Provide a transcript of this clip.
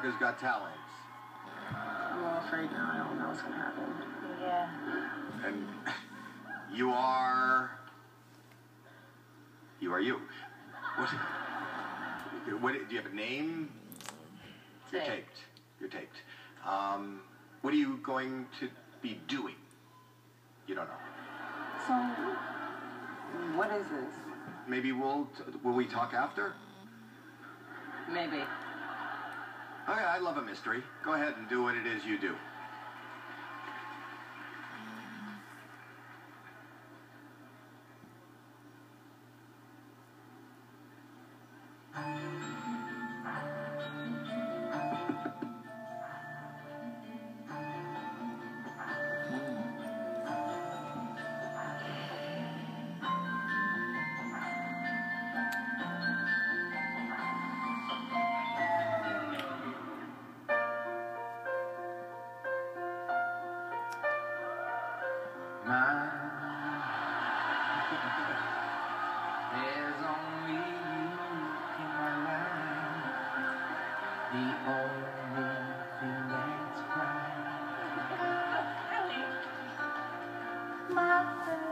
America's Got Talent. I'm all afraid now. I don't know what's gonna happen. Yeah. And you are you. What do you have a name? You're taped. You're taped. What are you going to be doing? You don't know. So, what is this? Maybe will we talk after? Maybe. Okay, I love a mystery. Go ahead and do what it is you do. There's only you in my life, the only thing that's right. My